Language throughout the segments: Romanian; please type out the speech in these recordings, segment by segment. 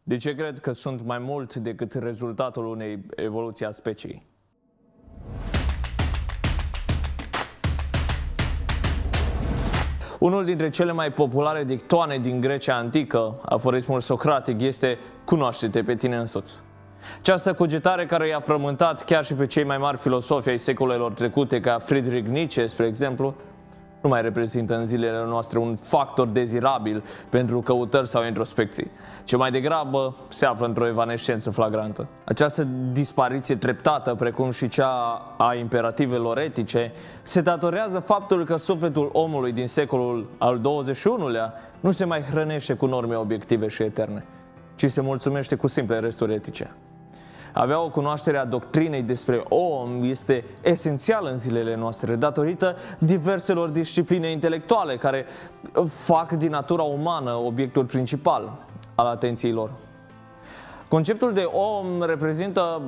De ce cred că sunt mai mult decât rezultatul unei evoluții a speciei? Unul dintre cele mai populare dictoane din Grecia antică, aforismul socratic, este "cunoaște-te pe tine însuți". Această cugetare care i-a frământat chiar și pe cei mai mari filosofi ai secolelor trecute, ca Friedrich Nietzsche, spre exemplu, nu mai reprezintă în zilele noastre un factor dezirabil pentru căutări sau introspecții, ci mai degrabă se află într-o evanescență flagrantă. Această dispariție treptată, precum și cea a imperativelor etice, se datorează faptului că sufletul omului din secolul al XXI-lea nu se mai hrănește cu norme obiective și eterne, ci se mulțumește cu simple resturi etice. Avea o cunoaștere a doctrinei despre om este esențial în zilele noastre, datorită diverselor discipline intelectuale care fac din natura umană obiectul principal al atenției lor. Conceptul de om reprezintă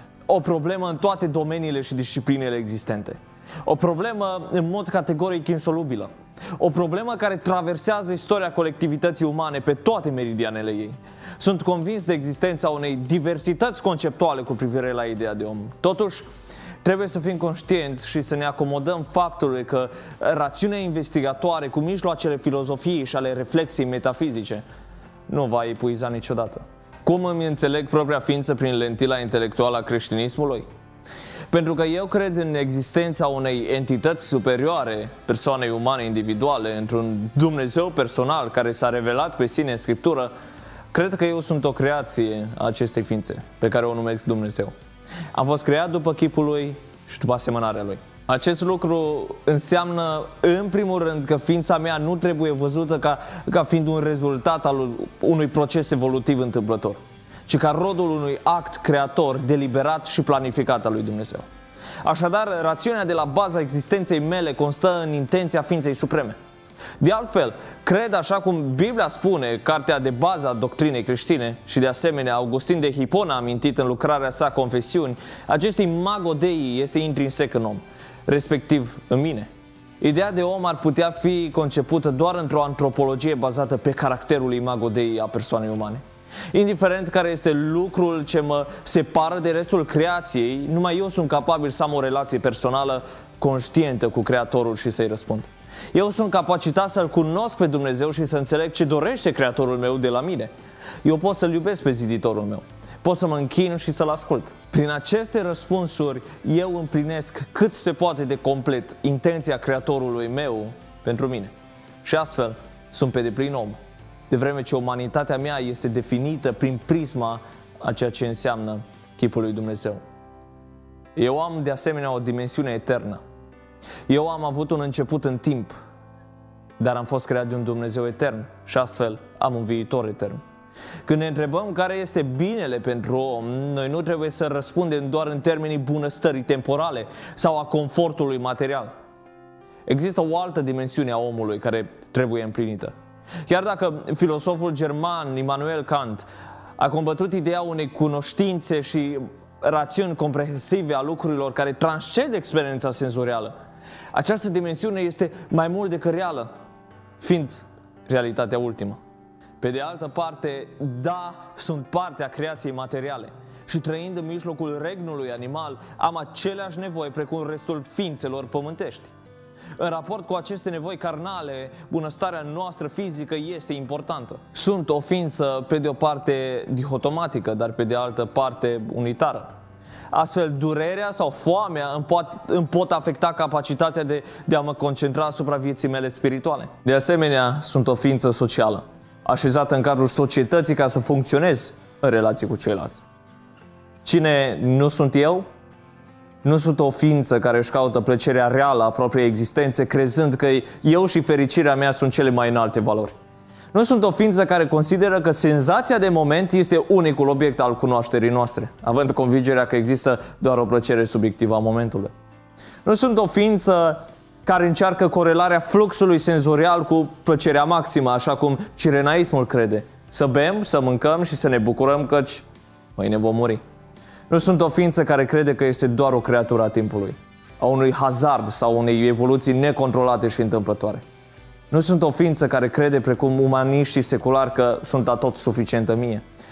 o problemă în toate domeniile și disciplinele existente. O problemă în mod categoric insolubilă. O problemă care traversează istoria colectivității umane pe toate meridianele ei. Sunt convins de existența unei diversități conceptuale cu privire la ideea de om. Totuși, trebuie să fim conștienți și să ne acomodăm faptului că rațiunea investigatoare cu mijloacele filozofiei și ale reflexiei metafizice nu va epuiza niciodată. Cum îmi înțeleg propria ființă prin lentila intelectuală a creștinismului? Pentru că eu cred în existența unei entități superioare persoanei umane individuale, într-un Dumnezeu personal care s-a revelat pe sine în Scriptură, cred că eu sunt o creație a acestei ființe, pe care o numesc Dumnezeu. Am fost creat după chipul Lui și după asemănarea Lui. Acest lucru înseamnă, în primul rând, că ființa mea nu trebuie văzută ca fiind un rezultat al unui proces evolutiv întâmplător, ci ca rodul unui act creator, deliberat și planificat al lui Dumnezeu. Așadar, rațiunea de la baza existenței mele constă în intenția ființei supreme. De altfel, cred, așa cum Biblia spune, cartea de bază a doctrinei creștine, și de asemenea Augustin de Hipona a amintit în lucrarea sa Confesiuni, acest imago Dei este intrinsec în om, respectiv în mine. Ideea de om ar putea fi concepută doar într-o antropologie bazată pe caracterul imago Dei a persoanei umane. Indiferent care este lucrul ce mă separă de restul creației, numai eu sunt capabil să am o relație personală conștientă cu Creatorul și să-i răspund. Eu sunt capacitat să-L cunosc pe Dumnezeu și să înțeleg ce dorește Creatorul meu de la mine. Eu pot să-L iubesc pe Ziditorul meu, pot să mă închin și să-L ascult. Prin aceste răspunsuri, eu împlinesc cât se poate de complet intenția Creatorului meu pentru mine. Și astfel sunt pe deplin om, de vreme ce umanitatea mea este definită prin prisma a ceea ce înseamnă chipul lui Dumnezeu. Eu am de asemenea o dimensiune eternă. Eu am avut un început în timp, dar am fost creat de un Dumnezeu etern și astfel am un viitor etern. Când ne întrebăm care este binele pentru om, noi nu trebuie să răspundem doar în termenii bunăstării temporale sau a confortului material. Există o altă dimensiune a omului care trebuie împlinită. Chiar dacă filosoful german Immanuel Kant a combătut ideea unei cunoștințe și rațiuni comprehensive a lucrurilor care transcend experiența senzorială, această dimensiune este mai mult decât reală, fiind realitatea ultimă. Pe de altă parte, da, sunt parte a creației materiale și trăind în mijlocul regnului animal, am aceleași nevoi precum restul ființelor pământești. În raport cu aceste nevoi carnale, bunăstarea noastră fizică este importantă. Sunt o ființă, pe de o parte, dihotomatică, dar pe de altă parte, unitară. Astfel, durerea sau foamea îmi pot afecta capacitatea de a mă concentra asupra vieții mele spirituale. De asemenea, sunt o ființă socială, așezată în cadrul societății ca să funcționez în relație cu ceilalți. Cine nu sunt eu? Nu sunt o ființă care își caută plăcerea reală a propriei existențe, crezând că eu și fericirea mea sunt cele mai înalte valori. Nu sunt o ființă care consideră că senzația de moment este unicul obiect al cunoașterii noastre, având convingerea că există doar o plăcere subiectivă a momentului. Nu sunt o ființă care încearcă corelarea fluxului senzorial cu plăcerea maximă, așa cum cirenaismul crede. Să bem, să mâncăm și să ne bucurăm căci mâine vom muri. Nu sunt o ființă care crede că este doar o creatură a timpului, a unui hazard sau unei evoluții necontrolate și întâmplătoare. Nu sunt o ființă care crede, precum umaniștii seculari, că sunt atot suficientă mie.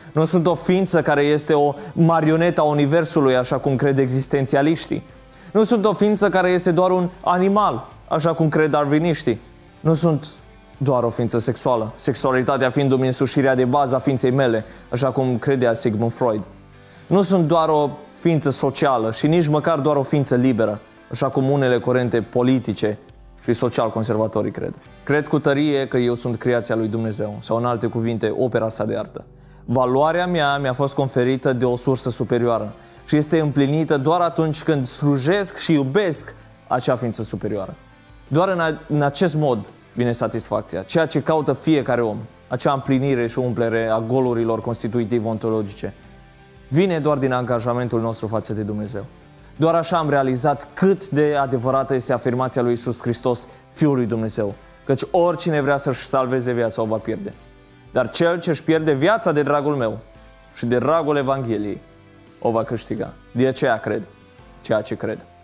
Nu sunt o ființă care este o marionetă a universului, așa cum cred existențialiștii. Nu sunt o ființă care este doar un animal, așa cum cred darwiniștii. Nu sunt doar o ființă sexuală, sexualitatea fiind o însușire de bază a ființei mele, așa cum credea Sigmund Freud. Nu sunt doar o ființă socială și nici măcar doar o ființă liberă, așa cum unele curente politice și social-conservatorii cred. Cred cu tărie că eu sunt creația lui Dumnezeu, sau în alte cuvinte, opera sa de artă. Valoarea mea mi-a fost conferită de o sursă superioară și este împlinită doar atunci când slujesc și iubesc acea ființă superioară. Doar în acest mod vine satisfacția, ceea ce caută fiecare om, acea împlinire și umplere a golurilor constitutive ontologice. Vine doar din angajamentul nostru față de Dumnezeu. Doar așa am realizat cât de adevărată este afirmația lui Iisus Hristos, Fiul lui Dumnezeu, căci oricine vrea să-și salveze viața o va pierde. Dar cel ce își pierde viața de dragul meu și de dragul Evangheliei o va câștiga. De aceea cred ceea ce cred.